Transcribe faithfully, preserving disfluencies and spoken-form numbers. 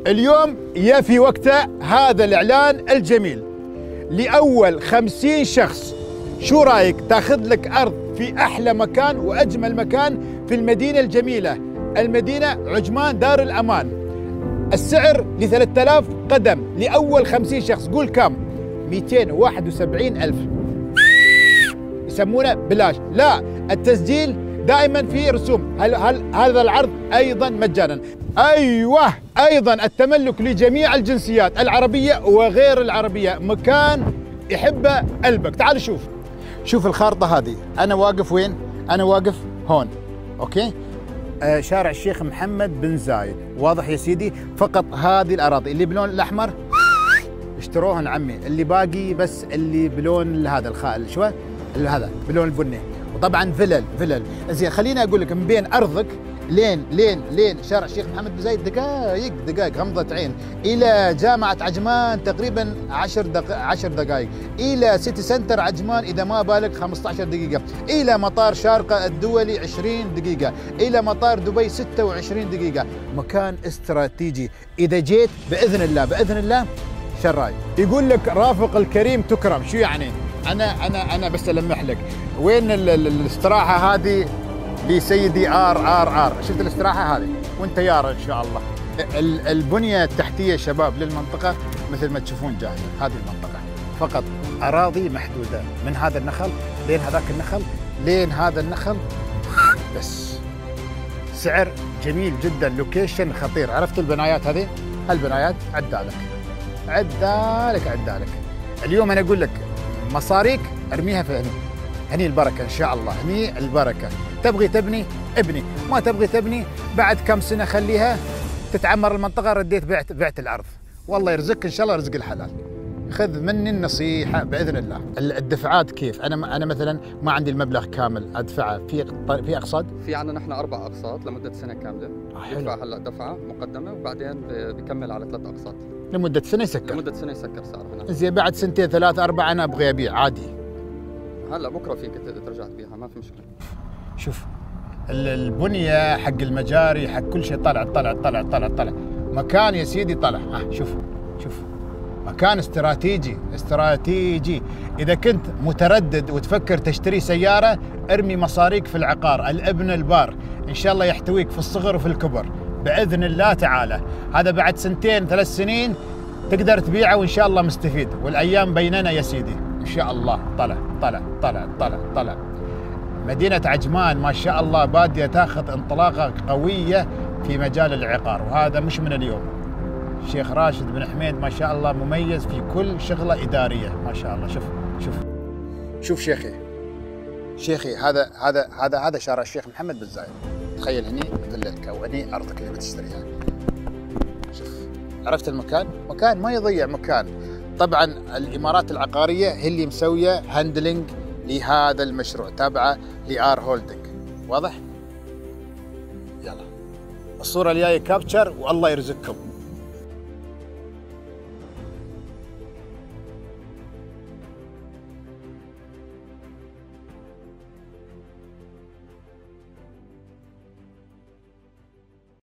اليوم يا في وقته هذا الإعلان الجميل لأول خمسين شخص. شو رايك تاخذ لك أرض في أحلى مكان وأجمل مكان في المدينة الجميلة، المدينة عجمان دار الأمان. السعر ل ثلاثة آلاف قدم لأول خمسين شخص. قول كم؟ مئتين وواحد وسبعين ألف. يسمونه بلاش. لا، التسجيل دائما في رسوم. هل هل هذا العرض أيضا مجانا. أيوه، أيضا التملك لجميع الجنسيات العربية وغير العربية. مكان يحبه قلبك. تعال شوف شوف الخارطة هذه. أنا واقف وين؟ أنا واقف هون. أوكي؟ آه شارع الشيخ محمد بن زايد. واضح يا سيدي؟ فقط هذه الأراضي اللي بلون الأحمر اشتروهن عمي، اللي باقي بس اللي بلون هذا الخال شو هذا بلون البني. وطبعا فلل فلل. زين خليني اقول لك، من بين ارضك لين لين لين شارع الشيخ محمد بن زايد دقائق دقائق غمضة عين، الى جامعة عجمان تقريبا عشر دق... عشر دقائق، الى سيتي سنتر عجمان اذا ما بالك خمسة عشر دقيقة، الى مطار شارقة الدولي عشرين دقيقة، الى مطار دبي ستة وعشرين دقيقة. مكان استراتيجي. اذا جيت باذن الله باذن الله شراي. يقول لك رافق الكريم تكرم. شو يعني؟ انا انا انا بس المح لك وين ال ال الاستراحه هذه لسيدي ار ار ار. شفت الاستراحه هذه وانت يارا ان شاء الله. ال البنيه التحتيه شباب للمنطقه مثل ما تشوفون جاهزه. هذه المنطقه فقط اراضي محدوده من هذا النخل لين هذاك النخل لين هذا النخل بس. سعر جميل جدا، لوكيشن خطير. عرفت البنايات هذه؟ هالبنايات عدالك عدالك عدالك. اليوم انا اقول لك مصاريك ارميها في هني، هني البركه ان شاء الله، هني البركه. تبغي تبني ابني، ما تبغي تبني بعد كم سنه خليها تتعمر المنطقه. رديت بعت بعت الارض. والله يرزقك ان شاء الله رزق الحلال. خذ مني النصيحه باذن الله. الدفعات كيف؟ انا انا مثلا ما عندي المبلغ كامل ادفعه في في اقساط. في عندنا نحن اربع اقساط لمده سنه كامله. يدفع هلا دفعه مقدمه وبعدين بكمل على ثلاث اقساط لمده سنه يسكر. لمده سنه يسكر سعرها. زين بعد سنتين ثلاثه اربعه انا ابغي ابيع عادي. هلا بكره فيك ترجع تبيعها، ما في مشكله. شوف البنيه حق المجاري حق كل شيء طلع طلع طلع طلع طلع. مكان يا سيدي طلع. ها شوف شوف مكان استراتيجي استراتيجي. إذا كنت متردد وتفكر تشتري سيارة، ارمي مصاريك في العقار. الابن البار إن شاء الله يحتويك في الصغر وفي الكبر بإذن الله تعالى. هذا بعد سنتين ثلاث سنين تقدر تبيعه وإن شاء الله مستفيد. والأيام بيننا يا سيدي إن شاء الله. طلع طلع طلع طلع طلع. مدينة عجمان ما شاء الله بادية تاخذ انطلاقة قوية في مجال العقار، وهذا مش من اليوم. الشيخ راشد بن حميد ما شاء الله مميز في كل شغلة إدارية ما شاء الله. شوف شوف شوف شيخي شيخي هذا هذا هذا هذا شارع الشيخ محمد بن زايد. تخيل هني فيلتك وهني أرضك اللي بتشتريها. شوف عرفت المكان؟ مكان ما يضيع مكان. طبعا الإمارات العقارية هي اللي مسوية هاندلنج لهذا المشروع، تابعة لآر هولدنج. واضح؟ يلا الصورة الجاية كابتشر والله يرزقكم.